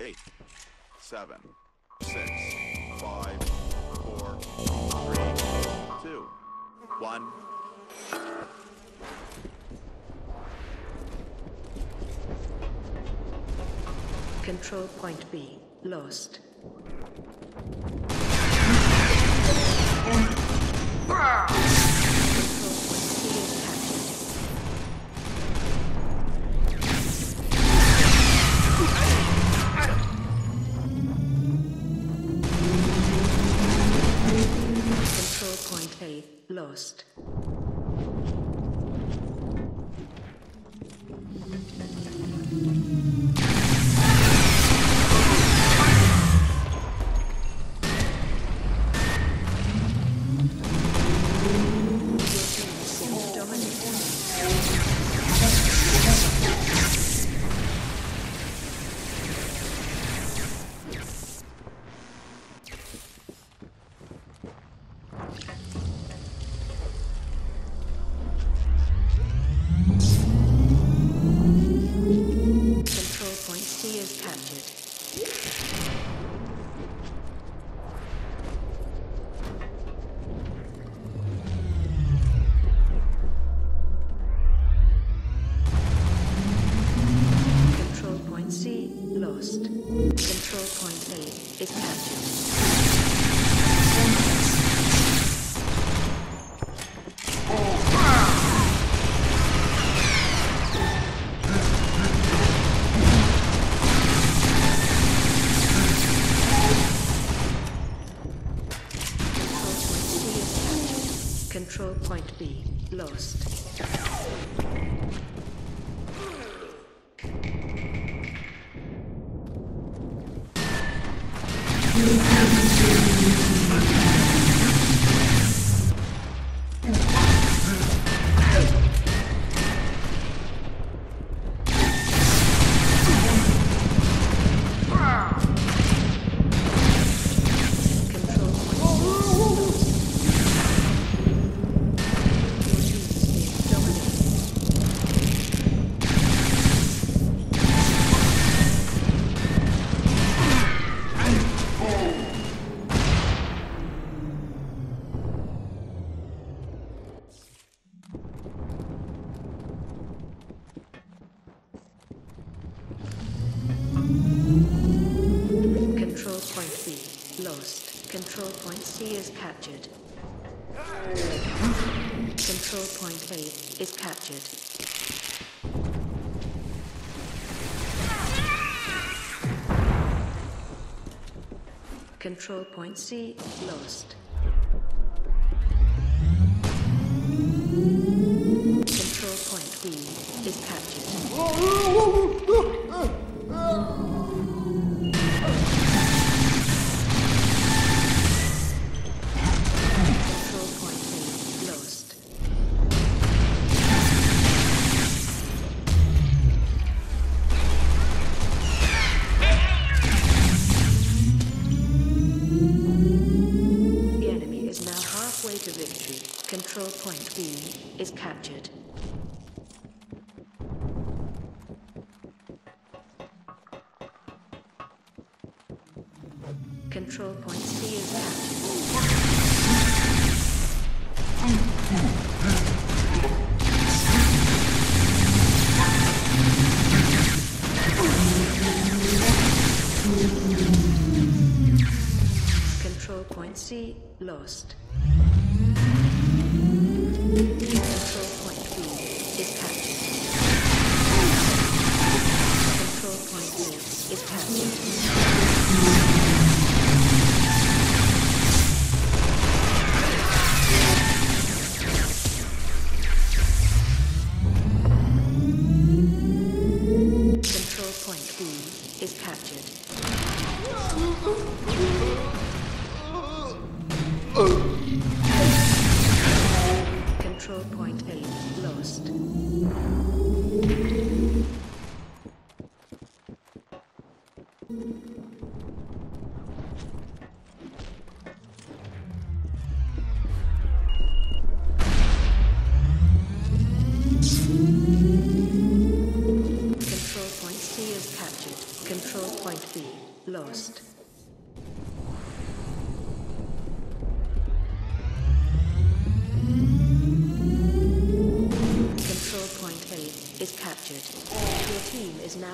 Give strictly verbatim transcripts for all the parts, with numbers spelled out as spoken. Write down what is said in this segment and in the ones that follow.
eight, seven, six, five, four, three, two, one. Control point B lost. Control point A lost. Control point B lost. Control point B lost. Control point C is captured. Control point A is captured. Control point C lost. Control point B is captured. To victory. Control point B is captured. Control point C is captured. Control point C lost. Control point B is captured. Control point B is captured.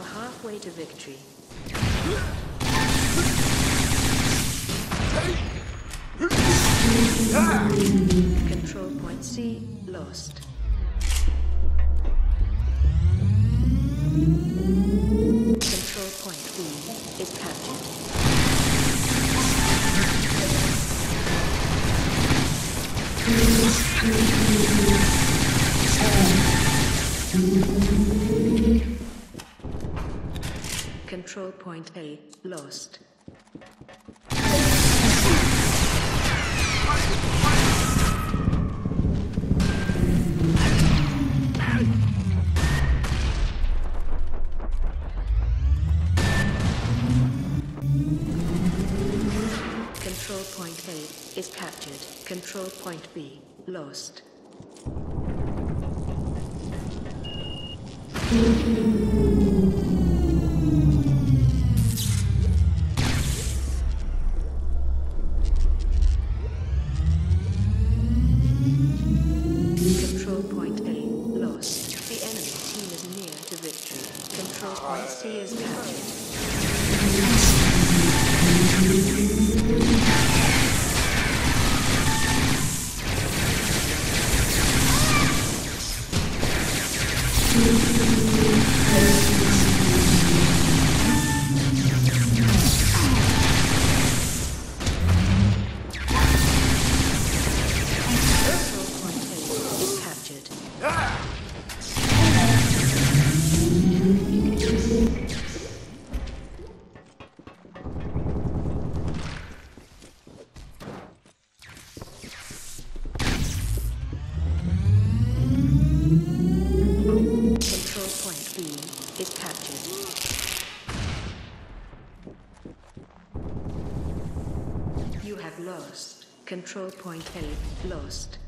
halfway to victory. Control point C lost. Control point B is captured. Control point A lost. Control point A is captured. Control point B lost. Control point A lost. The enemy team is near to victory. Control point C is captured. You have lost. Control point A lost.